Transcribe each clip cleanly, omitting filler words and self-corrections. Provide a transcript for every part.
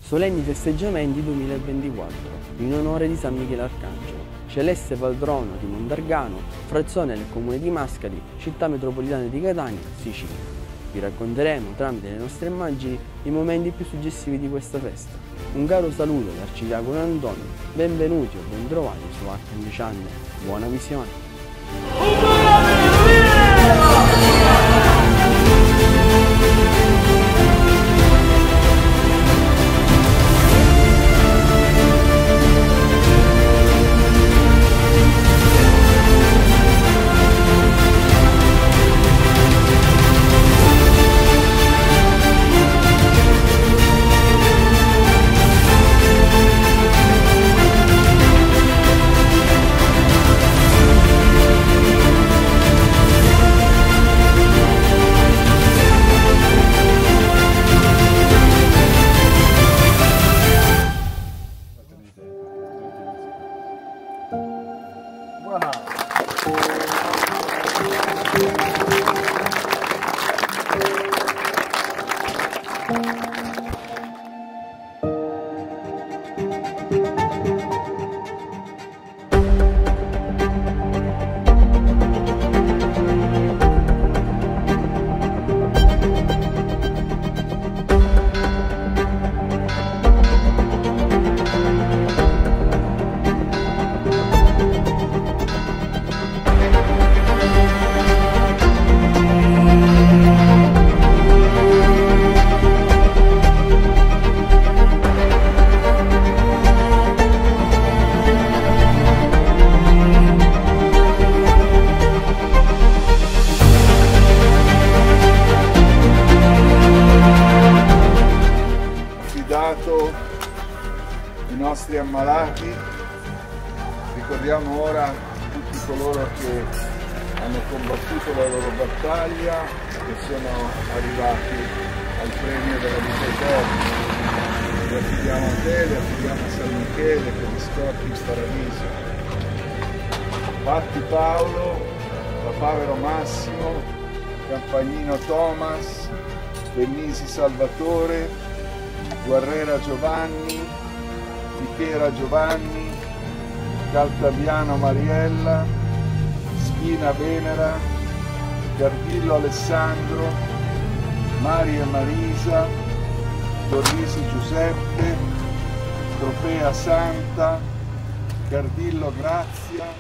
Solenni festeggiamenti 2024 in onore di San Michele Arcangelo, celeste patrono di Mondargano, frazione del comune di Mascali, città metropolitana di Catania, Sicilia. Vi racconteremo tramite le nostre immagini i momenti più suggestivi di questa festa. Un caro saluto dall'arcidiacono Antonio, benvenuti o bentrovati su HN Channel, buona visione! I nostri ammalati, ricordiamo ora tutti coloro che hanno combattuto la loro battaglia e sono arrivati al premio della vita eterna. Li affidiamo a te, li affidiamo a San Michele che li scorti in paradiso. Patti Paolo, Papavero Massimo, Campagnino Thomas, Bennisi Salvatore, Guerrera Giovanni, Fichera Giovanni, Caltabiano Mariella, Schina Venera, Gardillo Alessandro, Maria Marisa, Torrisi Giuseppe, Trofea Santa, Gardillo Grazia.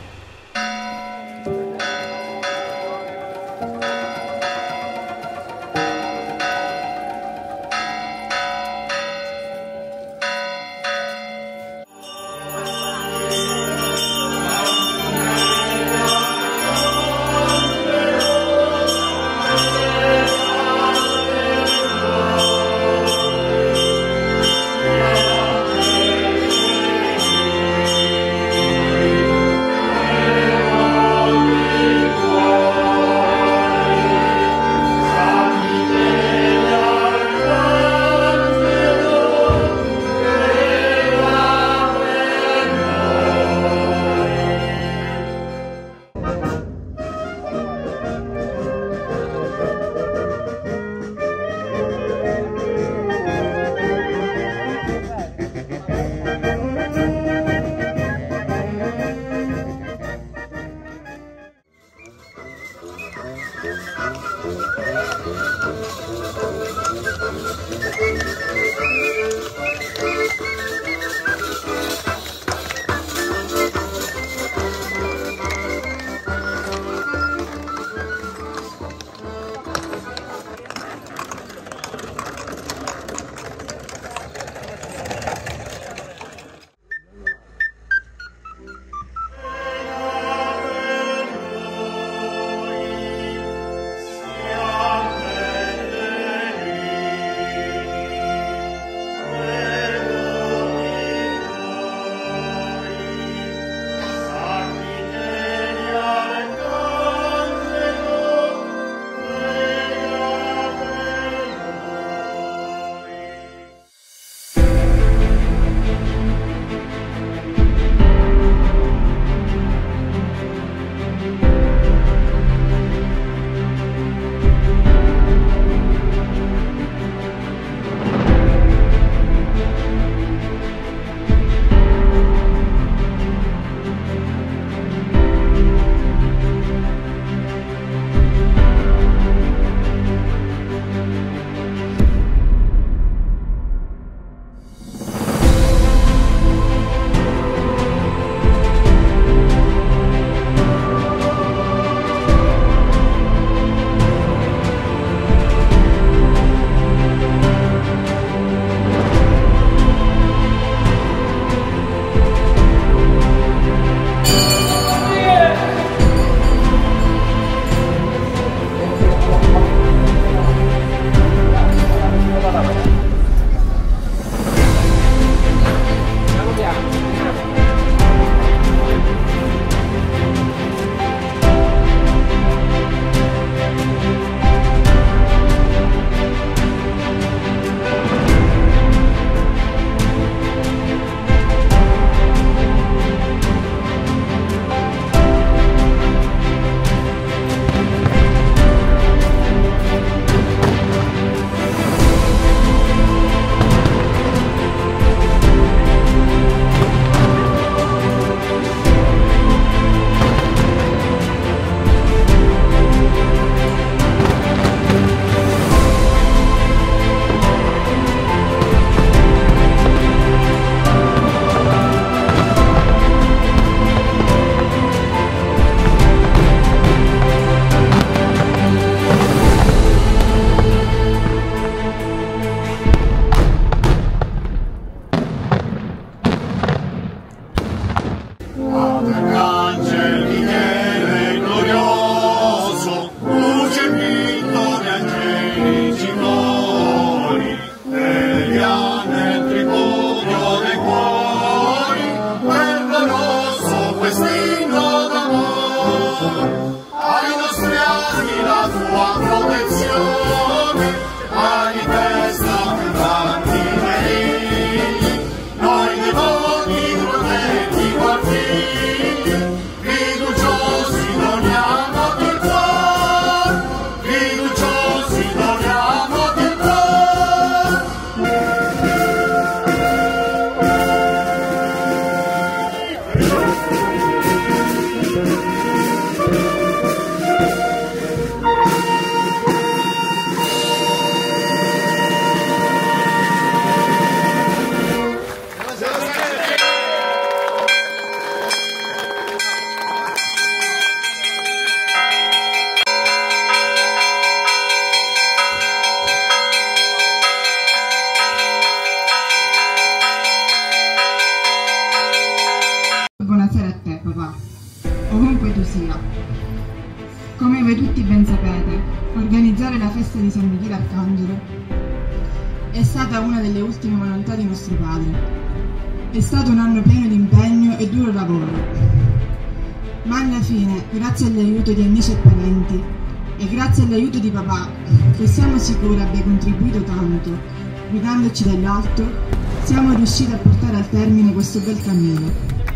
voi tutti ben sapete, organizzare la festa di San Michele Arcangelo è stata una delle ultime volontà di nostro padre. È stato un anno pieno di impegno e duro lavoro, ma alla fine, grazie all'aiuto di amici e parenti e grazie all'aiuto di papà, che siamo sicuri abbia contribuito tanto, guidandoci dall'alto, siamo riusciti a portare al termine questo bel cammino.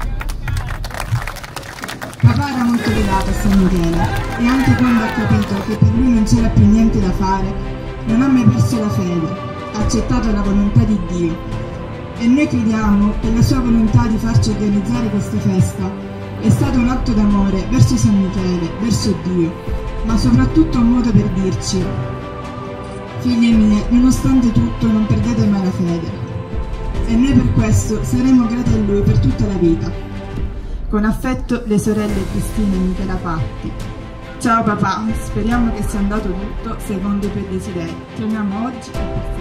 Papà era molto legato a San Michele e anche quando ha capito che per lui non c'era più niente da fare, non ha mai perso la fede, ha accettato la volontà di Dio. E noi crediamo che la sua volontà di farci organizzare questa festa è stato un atto d'amore verso San Michele, verso Dio, ma soprattutto un modo per dirci: figlie mie, nonostante tutto non perdete mai la fede. E noi per questo saremo grati a Lui per tutta la vita. Con affetto, le sorelle Cristina e Michela Patti. Ciao papà, speriamo che sia andato tutto secondo i tuoi desideri. Ti amiamo oggi e per sempre.